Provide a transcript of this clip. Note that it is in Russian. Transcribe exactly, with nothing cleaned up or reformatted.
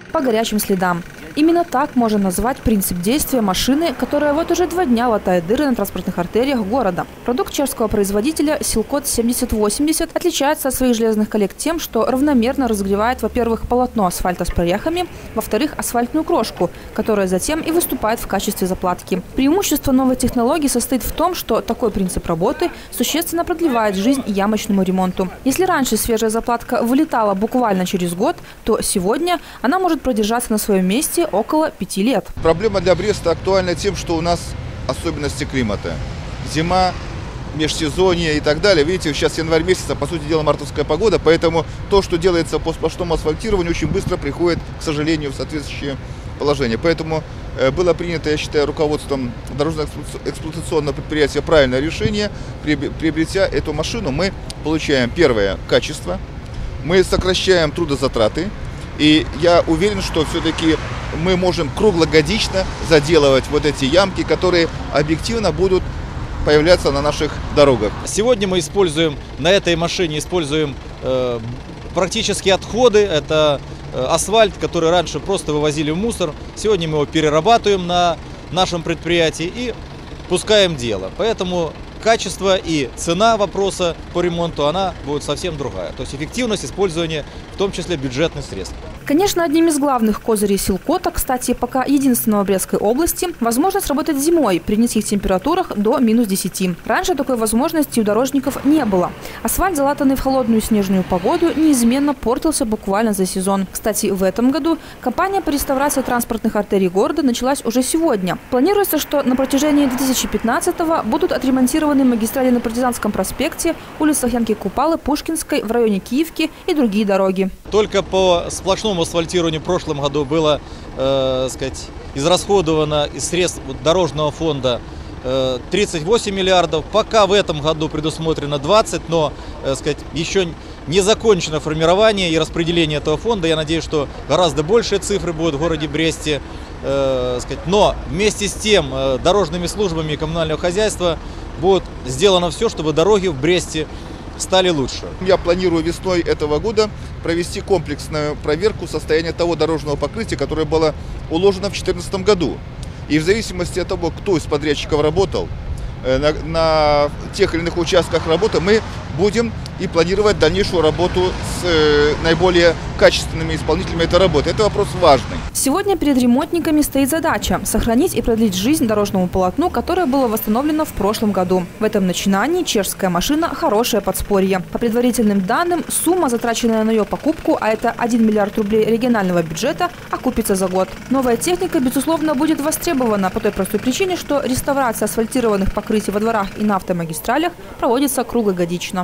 по горячим следам. Именно так можно назвать принцип действия машины, которая вот уже два дня латает дыры на транспортных артериях города. Продукт чешского производителя Силкот семьдесят восемьдесят отличается от своих железных коллег тем, что равномерно разогревает, во-первых, полотно асфальта с прорехами, во-вторых, асфальтную крошку, которая затем и выступает в качестве заплатки. Преимущество новой технологии состоит в том, что такой принцип работы существенно продлевает жизнь ямочному ремонту. Если раньше свежая заплатка вылетала буквально через год, то сегодня она может продержаться на своем месте около пяти лет. Проблема для Бреста актуальна тем, что у нас особенности климата. Зима, межсезонье и так далее. Видите, сейчас январь месяц, а по сути дела мартовская погода, поэтому то, что делается по сплошному асфальтированию, очень быстро приходит, к сожалению, в соответствующее положение. Поэтому было принято, я считаю, руководством дорожно-эксплуатационного предприятия правильное решение. Приобретя эту машину, мы получаем первое – качество, мы сокращаем трудозатраты, и я уверен, что все-таки мы можем круглогодично заделывать вот эти ямки, которые объективно будут появляться на наших дорогах. Сегодня мы используем, на этой машине используем э, практически отходы. Это э, асфальт, который раньше просто вывозили в мусор. Сегодня мы его перерабатываем на нашем предприятии и пускаем дело. Поэтому качество и цена вопроса по ремонту, она будет совсем другая. То есть эффективность использования, в том числе бюджетных средств. Конечно, одним из главных козырей Силкота, кстати, пока единственного в Брестской области, возможность работать зимой при низких температурах до минус десяти. Раньше такой возможности у дорожников не было. Асфальт, залатанный в холодную снежную погоду, неизменно портился буквально за сезон. Кстати, в этом году кампания по реставрации транспортных артерий города началась уже сегодня. Планируется, что на протяжении две тысячи пятнадцатого будут отремонтированы магистрали на Партизанском проспекте, улицах Янки Купалы, Пушкинской, в районе Киевки и другие дороги. Только по сплошному асфальтированию в прошлом году было, э, сказать, израсходовано из средств дорожного фонда э, тридцать восемь миллиардов. Пока в этом году предусмотрено двадцать, но, э, сказать, еще не закончено формирование и распределение этого фонда. Я надеюсь, что гораздо большие цифры будут в городе Бресте. Э, сказать, но вместе с тем э, дорожными службами коммунального хозяйства будет сделано все, чтобы дороги в Бресте стали лучше. Я планирую весной этого года провести комплексную проверку состояния того дорожного покрытия, которое было уложено в две тысячи четырнадцатом году. И в зависимости от того, кто из подрядчиков работал на, на тех или иных участках работы, мы будем и планировать дальнейшую работу с э, наиболее качественными исполнителями этой работы. Это вопрос важный. Сегодня перед ремонтниками стоит задача – сохранить и продлить жизнь дорожному полотну, которое было восстановлено в прошлом году. В этом начинании чешская машина – хорошее подспорье. По предварительным данным, сумма, затраченная на ее покупку, а это один миллиард рублей регионального бюджета, окупится за год. Новая техника, безусловно, будет востребована по той простой причине, что реставрация асфальтированных покрытий во дворах и на автомагистралях проводится круглогодично.